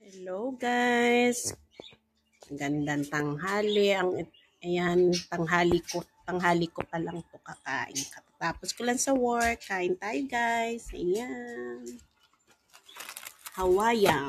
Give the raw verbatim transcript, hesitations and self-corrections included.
Hello guys. Gandang tanghali. Ang ayan, tanghali ko, tanghali ko pa lang to kakain. Tapos ko lang sa work, kain tayo guys. Ayan. Hawaiian.